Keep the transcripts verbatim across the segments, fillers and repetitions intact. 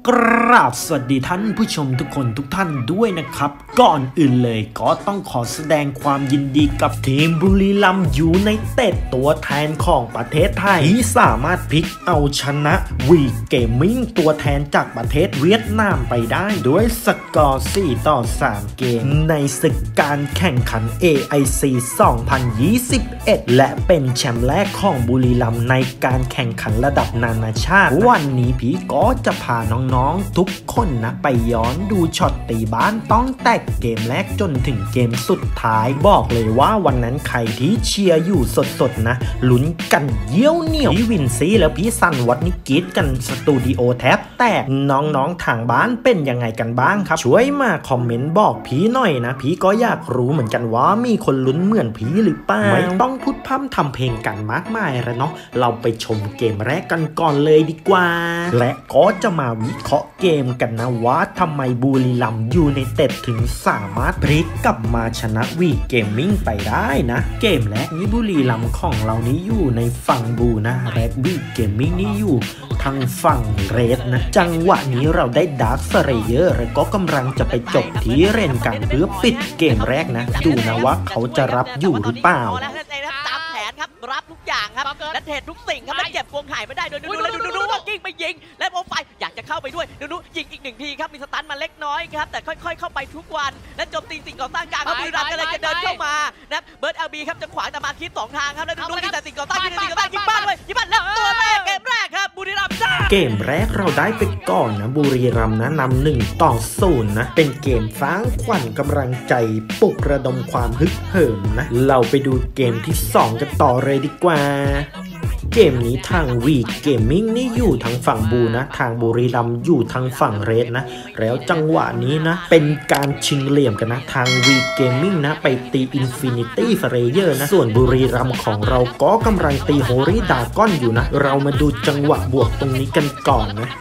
กราบสวัสดีท่านผู้ชมทุกคนทุกท่านด้วยนะครับก่อนอื่นเลยก็ต้องขอแสดงความยินดีกับทีมบุรีรัมย์ยูไนเต็ดตัวแทนของประเทศไทยที่สามารถพลิกเอาชนะวีเกมมิ่งตัวแทนจากประเทศเวียดนามไปได้ด้วยสกอร์สี่ต่อสามเกมในศึกการแข่งขัน เอ ไอ ซี สองพันยี่สิบเอ็ด และเป็นแชมป์แรกของบุรีรัมย์ในการแข่งขันระดับนานาชาติวันนี้พี่ก็จะพาน้องๆทุกคนนะไปย้อนดูช็อตตีบ้านต้องแตกเกมแรกจนถึงเกมสุดท้ายบอกเลยว่าวันนั้นใครที่เชียร์อยู่สดๆนะลุ้นกันเยี่ยวเหนียวพี่วินซี่แล้วพี่ซันวัดนิกิตกันสตูดิโอแทบแตกน้องๆทางบ้านเป็นยังไงกันบ้างครับช่วยมาคอมเมนต์บอกพี่หน่อยนะพี่ก็อยากรู้เหมือนกันว่ามีคนลุ้นเหมือนพี่หรือเปล่าไม่ต้องพูดพร่ำทำเพลงกันมากมายแล้วเนาะเราไปชมเกมแรกกันก่อนเลยดีกว่าและก็จะมาวิเคราะห์เกมกันนะว่าทำไมบุรีรัมย์ยูไนเต็ดถึงสามารถพลิกกลับมาชนะวีเกมมิ่งไปได้นะเกมแรกนี้บุรีรัมย์ของเรานี้อยู่ในฝั่งบูนะแรดวีเกมมิ่งนี่อยู่ทางฝั่งเรดนะจังหวะนี้เราได้ดาร์คสเลเยอร์แล้วก็กำลังจะไปจบที่เรนกันเพื่อปิดเกมแรกนะดูนะว่าเขาจะรับอยู่หรือเปล่ารับทุกอย่างครับและเทรดทุกสิ่งครับและเก็บกวงหายไม่ได้โดยดูดูดูดูว่ากิ้งไปยิงและโปรไฟล์อยากจะเข้าไปด้วยดูดูยิงอีกหนึ่งทีครับมีสตันมาเล็กน้อยครับแต่ค่อยๆเข้าไปทุกวันและโจมตีสิ่งก่อสร้างกลางครับบุรีรัมย์กำลังจะเดินเข้ามานะเบิร์ดเอลบีครับจะขวางแต่มาคิดสองทางครับแล้วดูดูแต่สิ่งก่อสร้างยิงสิ่งก่อสร้างยิงบ้านเลยยิงบ้านแล้วตัวแรกเกมแรกครับบุรีรัมย์ได้เกมแรกเราได้ไปก่อนนะบุรีรัมย์นะนำหนึ่งต่อศูนย์นะเป็นเกมสร้างขวัญกำลังใจปลุกระดมความฮึกเหิมนะเราไปดูเกมที่สองกันต่อเลยดีกว่าเกมนี้ทางวีเกมมิ่งนี่อยู่ทางฝั่งบูนะทางบุรีรัมย์อยู่ทางฝั่งเรดนะแล้วจังหวะนี้นะเป็นการชิงเหลี่ยมกันนะทางวีเกมมิ่งนะไปตีอินฟินิตี้เฟรเยอร์นะส่วนบุรีรัมย์ของเราก็กำลังตีโฮริดาก้อนอยู่นะเรามาดูจังหวะบวกตรงนี้กันก่อนนะ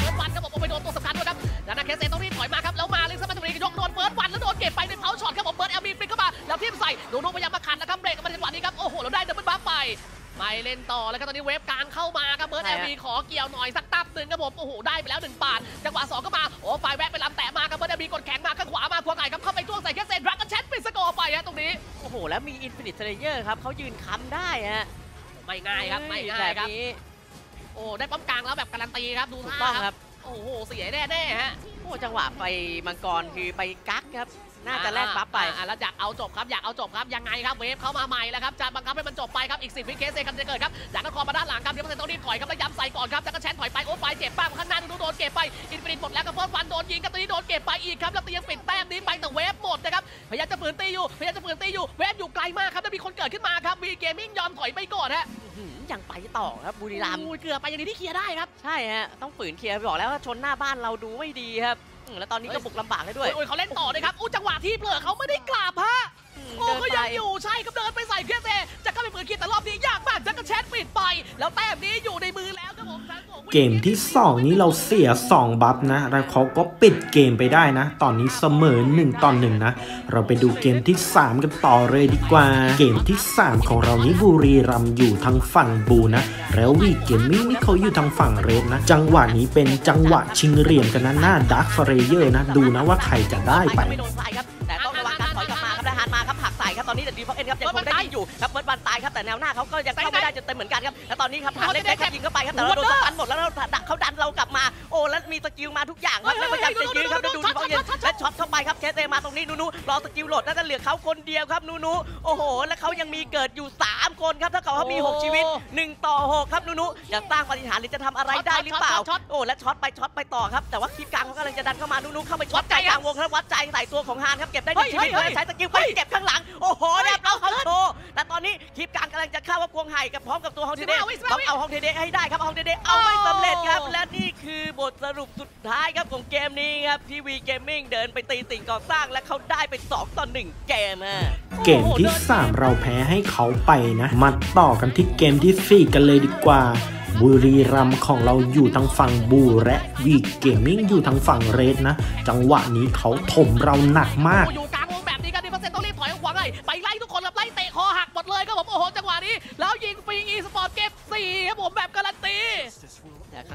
ไม่เล่นต่อแล้วครับตอนนี้เวฟกลางเข้ามาครับเบิร์ดแอลบีขอเกี่ยวหน่อยสักตับหนึ่งครับผมโอ้โหได้ไปแล้วหนึ่งปาดจังหวะสองก็มาโอ้ไฟแวะไปลำแตะมาครับเบิร์ดแอลบีกดแข็งมาข้างขวามาควงไก่ครับเข้าไปจ้วงใส่แคสเซนดรักกันแชทปิดสกอร์ไปฮะตรงนี้โอ้โหแล้วมีอินฟินิตเทเลเยอร์ครับเขายืนค้ำได้ฮะไม่ง่ายครับไม่ง่ายครับโอ้ได้ป้อมกลางแล้วแบบการันตีครับดูท่าครับโอ้โหเสียแน่แน่ฮะโอ้จังหวะไปมังกรคือไปกักครับน่าจะแลกบัฟไปแล้วอยากเอาจบครับอยากเอาจบครับยังไงครับเวฟเข้ามาใหม่แล้วครับจะบังคับให้มันจบไปครับอีกสิบวิเคสเซกันจะเกิดครับจากนั้นคอมาด้านหลังครับเดี๋ยวมันต้องรีบถอยครับแล้วย้ำใส่ก่อนครับจากนั้นแชนถอยไปโอ้ไฟเจ็บบ้างข้างหน้าดูโดนเก็บไปอินฟินิตหมดแล้วกับเพิ่มฟันโดนยิงกับตัวนี้โดนเก็บไปอีกครับแล้วตียังปิดแต้มนี้ไปแต่เวฟหมดนะครับพยายามจะฝืนตีอยู่พยายามจะฝืนตีอยู่เวฟอยู่ไกลมากครับแล้วมีคนเกิดขึ้นมาครับวีเกมมิ่งยอมถอยไปก่อนฮะยังไปต่อครับบุรีรัมย์เกือบไปอย่างนี้ที่เคลียร์ได้ครับใช่ฮะต้องฝืนเคลียร์บอกแล้วว่าชนหน้าบ้านเราดูไม่ดีครับแล้วตอนนี้ก็บุกลำบากได้ด้วยโอ้ยเขาเล่นต่อเลยครับอู้จังหวะที่เผลอเขาไม่ได้กลับฮะโอ้ก็ยังอยู่ใช่ครับเดินไปใส่เพียเซจะเข้าไปฝืนเคลียร์แต่รอบนี้ยากมากจะกระแชทปิดไปแล้วแต้มนี้อยู่ในมือแล้วครับผมเกมที่สองนี้เราเสียสองบัฟนะแล้วเขาก็ปิดเกมไปได้นะตอนนี้เสมอหนึ่งต่อหนึ่งนะเราไปดูเกมที่สามกันต่อเลยดีกว่าเกมที่สามของเรานี้บุรีรัมย์อยู่ทางฝั่งบูนะแล้ววีเกมมิ่งนี่เขาอยู่ทางฝั่งเรดนะจังหวะนี้เป็นจังหวะชิงเหลี่ยมกันนะหน้าดาร์คเฟรเยอร์นะดูนะว่าใครจะได้ไปไม่โดนใส่ครับแต่ต้องระวังการถอยกลับมาครับได้หันมาครับผักใส่ครับตอนนี้แต่ดีฟ็อกเอ็นครับยังคงได้ยิงอยู่ครับเบิร์ดบันตายครับแต่แนวหน้าเขาก็ยังเข้าไม่ได้จนเต็มเหมือนกันครับแล้วตอนนี้ครับทางเล็กๆครับยิงเข้าไปครับแต่เราโดนสตันหมดแล้วเขาดันเรากลับมาโอ้แล้วมีสกิลมาทุกอย่างครับแล้วพยายามจะยืนครับดูดีฟ็อกเอ็นและช็อตเข้าไปครับเคสเอมาตรงนี้นูนูรอสกิลโหลดน่าจะเหลือเขาคนเดียวครับนูนูโอ้โหแล้วเขายังมีเกิดอยู่สามคนครับถ้าเขามีหกชีวิตหนึ่งต่อหกครับนูนูจะสร้างปาฏิหาริย์หรือจะทำอะไรได้หรือเปล่าโอ้และช็อตไปช็อตไปต่อครับแต่ว่าคีบกลางเขากำลังจะดันเข้ามานูนูเข้าไปช็อตใจกลางวงครับวัดใจใส่ตัวของฮานครับเก็บได้หนึ่งชีวิตใช้สกิลไปเก็บข้างหลังโอ้โหเรียบร้อยครับโชว์แต่ตอนนี้คลิปกลางกำลังจะเข้าว่ากวงไห่กับพร้อมกับตัวฮองเทเดต้องเอาฮองเทเดให้ได้ครับฮองเทเดเอาไม่สำเร็จครับและนี่คือบทสรุปสุดท้ายครับของเกมนี้ครับที่วีเกมมิ่งเดินไปตีสิ่งก่อสร้างและเขาได้ไปสองต่อหนึ่งเกมฮะเกมที่สามเราแพ้ให้เขาไปนะมาต่อกันที่เกมที่สี่กันเลยดีกว่าบุรีรัมย์ของเราอยู่ทางฝั่งบูและวีเกมมิ่งอยู่ทางฝั่งเรดนะจังหวะนี้เขาถมเราหนักมากอยู่กลางวงแบบนี้กันดิเปอร์เซ็นต์ต้องรีบถอยขวางเลยไปไล่ทุกคนแล้วไล่เตะคอหักหมดเลยครับผมโอ้โหจังหวะนี้แล้วยิงฟรีอีสปอร์ตเก็บสี่ครับผมแบบการันตีแต่ข้าง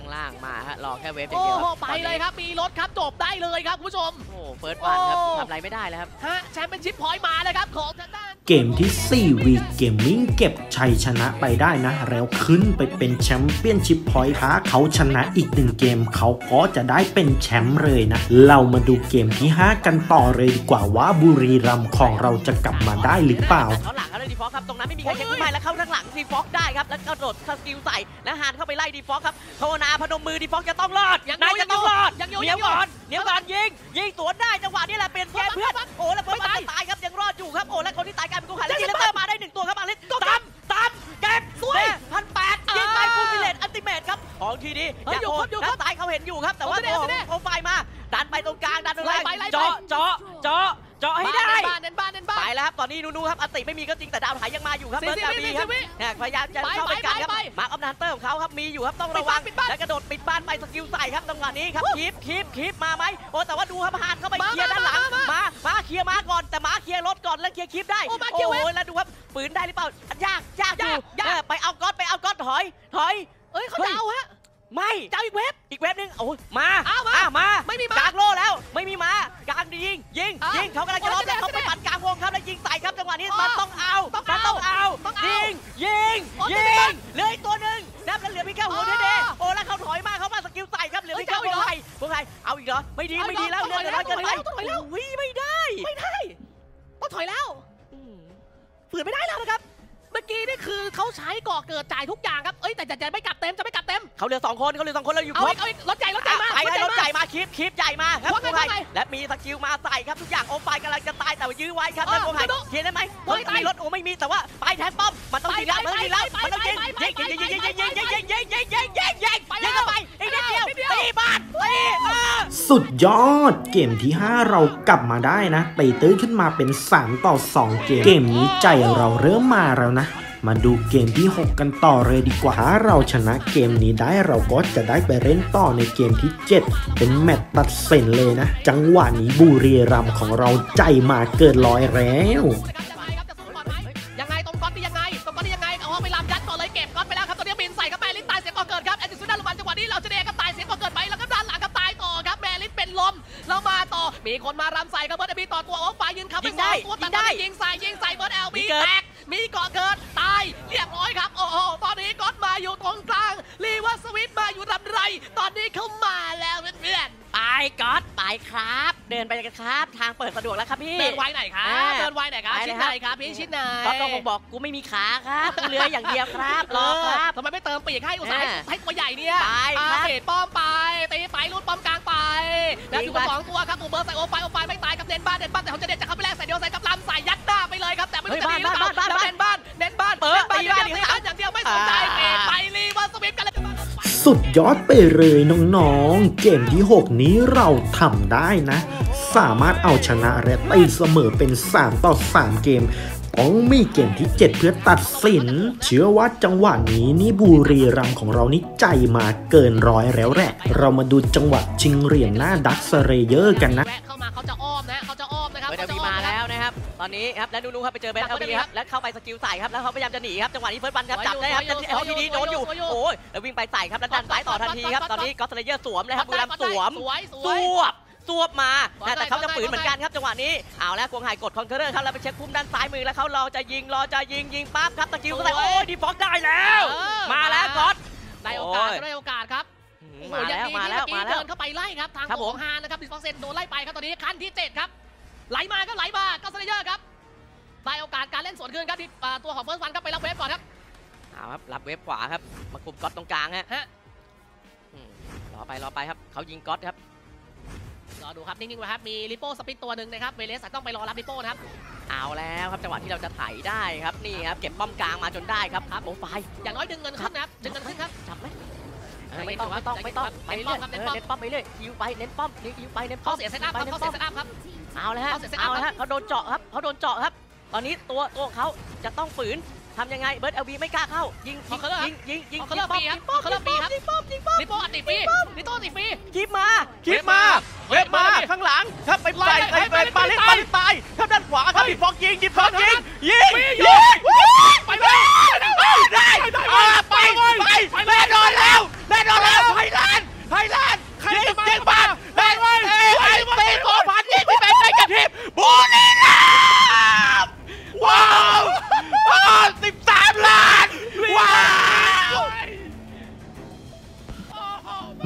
ล่างมาฮะรอแค่เวฟอย่างโอ้เดียวโหครับไปเลยครับมีรถครับจบได้เลยครับคุณผู้ชมโอ้เฟิร์สวันครับทำอะไรไม่ได้แล้วครับฮะแชมเปี้ยนชิพพอยต์มาเลยครับของทางด้านเกมที่สี่ วีเกมมิ่งเก็บชัยชนะไปได้นะ แล้วขึ้นไปเป็นแชมเปี้ยนชิพพอยต์ถ้าเขาชนะอีกหนึ่งเกมเขาก็จะได้เป็นแชมป์เลยนะ เรามาดูเกมที่ห้ากันต่อเลยดีกว่าว่าบุรีรัมย์ของเราจะกลับมาได้หรือเปล่าเขาหลังเขาเลยดีฟอกครับตรงนั้นไม่มีใครเช็คไม่แล้วเข้าทางหลังดีฟอกได้ครับแล้วกระโดดสกิลใส่แล้วฮานเข้าไปไล่ดีฟอกครับภาวนาพนมมือดีฟอกจะต้องรอดนายจะต้องรอดยังอยู่เหนียวก่อนเหนียวก่อนยิงยิงสวนได้จังหวะนี้แหละเปลี่ยนเกมเพื่อนโอ้แล้วเพื่อนมันตายครับยังรอดอยู่ครับโอ้แล้วคนที่ตายกลายเป็นกูหายแล้วยิงแล้วเติมมาได้หนึ่งตัวครับอาลิสตามตามเก็บสวยพันแปดยิงไปฟูลมิเลตอัลติเมทครับของทีนี้ยังโดนแล้วตายเขาเห็นอยู่ครับแต่ว่าโอ้ไฟมาดันไปตรงกลางดันตรงกลางเจาะเจาะเจาะเจาะให้ได้เน้นบ้านเน้นบ้านไปแล้วครับตอนนี้นูนูครับอัติไม่มีก็จริงแต่ดาวไถยังมาอยู่ครับเบิร์ดอาบีครับเนี่ยพยายามจะเข้าไปกันครับมาร์คออฟนันเตอร์ของเขาครับมีอยู่ครับต้องระวังและกระโดดปิดบ้านไปสกิลใส่ครับจังหวะนี้ครับคีบคีบคีบมาไหมโอ้แต่ว่าดูครับฮานเข้าไปเคลียร์ด้านหลังมามาเคลียร์มาก่อนแต่มาเคลียร์รถก่อนแล้วเคลียร์คีบได้โอ้แล้วดูครับปืนได้หรือเปล่ายากยากอยู่ไปเอาก๊อตไปเอาก๊อตถอยถอยเอ้ยเขาจะเอาฮะไม่เจ้าอีกเว็บอีกเว็บนึงโอ้มาเอามาอ่ะมาไม่มีมากลางโล่แล้วไม่มีมากลางยิงยิงอ่ะยิงเขากำลังจะล้อมโอ้แล้วยเขาไปเสด็จปั่นกลางวงครับแล้วยิงใส่ครับจังหวะนี้อ๋อมันต้องเอาต้องมันเอาต้องเอาต้องเอายิงยิงโอ้ยยิเสด็งจเหลืออีกตัวหนึ่งนับแล้วเหลือเพียงแค่หัวอ๋อเด้ๆโอ้แล้วเขาถอยมาเขามาสกิลใส่ครับเหลือเพียงแค่เอ้หัยว เอาอีไทกเหรอยพวกไทยเอาอีกเหรอไม่ดีเอาอีไม่กดีเหรอแล้วต้องเรื่องถอยเดือดร้อนเกินไปแล้วต้องถอยแล้วอุ้ยไม่ได้ไม่ได้ต้องถอยแล้วอืมฝืนไม่ได้แล้วนะครับเมื่อกี้นี่คือเขาใช้ก่อเกิดจ่ายทุกอย่างครับเอ้ยแต่จะไม่กลับเต็มจะไม่กลับเต็มเขาเหลือสองคนเขาเหลือสองคนเราอยู่เอาครอีบกเอาอีกรถใหญ่รถใหญ่มาไปให้รถใหญ่มาคลิปคลิปใหญ่มาครับว่าไงพวกไทยว่าไงและมีสกิลมาใส่ครับทุกอย่างโอไฟกำลังจะตายแต่ว่ายื้อไว้ครับเออแล้วพวกไทยดูดูเขียนได้ไหมโอ้ยมันมีรถโอ้ไม่มีแต่ว่าไปแทนป้อมมันต้องยิงแล้วมันต้องยิงแล้วไปมันต้องยิงไปไปยิงไปยิงยิงยิงไปยิงยิงยิงยิงยิงยิงยิงยิงยิงไปแล้วยิงเข้าไปอีกนิดเดียวนิดเดียวตีบาทตีเออสุดยอดเกมที่ห้าเรากลับมาได้นะตีตื้นขึ้นมาเป็นสามต่อสองเกมเกมนี้ใจเราเริ่มมาแล้วนะ มาดูเกมที่หกกันต่อเลยดีกว่าถ้าเราชนะเกมนี้ได้เราก็จะได้ไปเล่นต่อในเกมที่เจ็ดเป็นแมตช์ตัดสินเลยนะจังหวะนี้บุรีรัมย์ของเราใจมาเกินร้อยแล้วยังไงตรงก๊อตนี่ยังไงตรงก๊อตนี่ยังไงเอาไปลำยัดก่อนเลยเก็บก๊อตไปแล้วครับตอนนี้บินใส่ครับแมลิสตายเสียก่อนเกิดครับแอนติสุดาลงมาจังหวะนี้เราจะเดกับตายเสียก่อนเกิดไปแล้วก็ด้านหลังกับตายต่อครับแมลิสเป็นลมเรามาต่อมีคนมารำใส่ครับเบิร์ดบีต่อตัวโอ้ฝ่ายยืนครับไปสองตัวแต่ตอนนี้ยิงใส่ยิงใส่เบิร์ดแอลบีแตกมีเกาะเกิดตายเรียบร้อยครับโอ้โหตอนนี้ก๊อตมาอยู่ตรงกลางลีว่าสวิตมาอยู่ลำไรตอนนี้เขามาแล้วเพื่อนไปก๊อตไปครับ เดินไปกันครับทางเปิดสะดวกแล้วครับพี่เดินไวไหนครับอ่าเดินไวไหนครับไปเลยชิ้นครัไหนบครับพี่ชิ้นไหนก๊อตก็คงบอกกูไม่มีขาครับกูเลื้อยอย่างเดียวครับรอครับทำไมไม่เติมปีกให้อุตส่าห์อ่าให้ตัวใหญ่เนี่ยไปครับเตะป้อมไปตีไปรูดป้อมกลางไปแล้วอยู่กับสองตัวครับอูเบอร์ใส่โอไฟโอไฟไม่ตายกับเน้นบ้านเน้นบ้านแต่เขาจะเน้นจะเข้าไปแลกใส่เดียวใส่กับลำใส่ยัดหน้าไปเลยครับแต่ไม่รู้จะดีหรือเปล่าแล้วเน้นบ้านเน้นบ้านเปิดเน้นบ้านตีอย่างบ้านเดียวตีบ้านอย่างเดียวไม่สนใจอ่าเปไปรีว่าสวิปกันเลยสุดยอดไปเลยน้องๆ เกมที่หกนี้เราทำได้นะ สามารถเอาชนะและตีเสมอเป็นสามต่อสามเกมต้องมีเกมที่เจ็ดเพื่อตัดสิน เชื่อว่าจังหวะนี้นี่บุรีรัมย์ของเรานี่ใจมาเกินร้อยแล้วแหละ เรามาดูจังหวะชิงเหรียญหน้าดักสเรเยอร์กันนะแวะเข้ามาเขาจะอ้อมนะเขาจะอ้อมนะครับเบอร์เขาเดจะบีอ้อมามนะคแล้รับวนะครับตอนนี้ครับแล้วนูนูครับไปเจอเบนจัเอบ ลเบอร์บีเดบีคครัรับบ แล้วเข้าไปสกิลใส่ครับแล้วเขาพยายามจะหนีครับจังหวะนี้เฟิร์สบันครับสวยจับได้ครับอยู่จะเอาทีนี้สวยโดอยู่นอยู่สวยอยู่โอ้ยแล้ววิ่งไปใส่ครับแล้วดันซ้ายต่อทันทีครับตอนนี้ก็สเลเยอร์สวมเลยครับบุรีรัมย์สวมสวยสสวยวบสวบมาว่าไงแต่เขาจะว่าไงฝืนเหมือนกันครับจังหวะนี้เอาแล้วกวงไห่กดคอนเทอร์ครับแล้วไปเช็คพุ่มด้านซ้ายมือแล้วเขารอจะยิงรอจะยิงยิงปั๊บครับตะกิ้วก็ใส่โอ้ยดีฟอกได้แล้วเออมาแล้วก๊อตได้โอกาสได้โอกาสครับอืมมาแล้วมาแล้วมาแล้วเดินเข้าไปไล่ครับทางครับขผอมงฮานนะครับดิสฟองเซนโดนไล่ไปครับตอนนี้ขั้นที่เจ็ดครับไหลมาก็ไหลมาก็สเลเยอร์ครับได้โอกาสการเล่นสวนคืนครับที่อ่าตัวของเฟิร์สวันครับไปรับเวฟก่อนครับเอาครับรับเวฟขวาครับมาคุมก๊อตตรงกลางฮะฮะอืมรอไปรอไปครับเขายิงก๊อตครับรอดูครับนิ่งๆไว้ครับมีลิโป้สปิตตัวหนึ่งนะครับเวเลสต้องไปรอรับลิโป้นะครับเอาแล้วครับจังหวะที่เราจะไถได้ครับนี่ครับเก็บป้อมกลางมาจนได้ครับครับโอ้ไฟอย่างน้อยดึงเงินขึ้นนะครับดึงเงินขึ้นครับจับไหมเออใจเย็ไม่นต้องครัไม่บต้องไม่ต้องใจไปเย็นเรื่อยครับเอเน้นอป้อมเน้นป้อมไปเรื่อยยิวไปเน้นป้อมนี่ยิวไปเน้นป้เขาอมเสียเซตอัพครับเขาเสียเซตอัพครับเอาแล้วฮะเขาเสียเซตอัพเอาแล้วฮะเขาโดนเจาะครับเขาโดนเจาะครับ ตอนนี้ตัวตัวของเขาจะต้องฝืนทำยังไงเบิร์ดเอลบีไม่กล้าเข้ายิงยิงยิงยิงเขาเลิกปีครับเขาเลิกปีครับยิงป้อมยิงป้อมลิโป้อัดติดฟรีลิโป้ติดฟรีคีบมาคลิปมาเว็บมาข้างหลังครับไปไปไปไปปาลิสปาลิสตายครับด้านขวาครับดิฟอกยิงดิฟอกยิงยิงยิงไปเลยได้ได้ไปไปแน่นอนแล้วแน่นอนแล้วไปแล้ว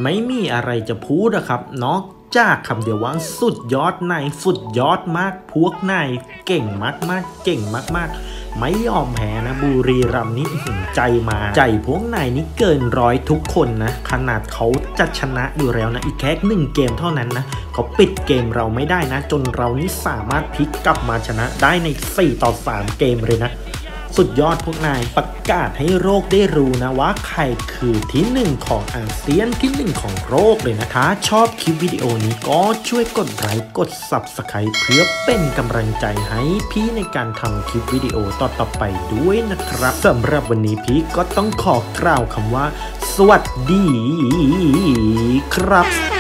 ไม่มีอะไรจะพูดนะครับนอกจากคำเดียวว่าสุดยอดนายสุดยอดมากพวกนายเก่งมากๆเก่งมากๆไม่ยอมแพ้นะบุรีรัมย์นี่ใจมาใจพวกนายนี่เกินร้อยทุกคนนะขนาดเขาจะชนะอยู่แล้วนะอีกแค่หนึ่งเกมเท่านั้นนะเขาปิดเกมเราไม่ได้นะจนเรานี่สามารถพลิกกลับมาชนะได้ในสี่ต่อสามเกมเลยนะสุดยอดพวกนายประกาศให้โลกได้รู้นะว่าใครคือที่หนึ่งของอาเซียนที่หนึ่งของโลกเลยนะถ้าชอบคลิปวิดีโอนี้ก็ช่วยกดไลค์กด ซับสไครบ์ เพื่อเป็นกำลังใจให้พี่ในการทำคลิปวิดีโอต่อๆไปด้วยนะครับสำหรับวันนี้พี่ก็ต้องขอกล่าวคำว่าสวัสดีครับ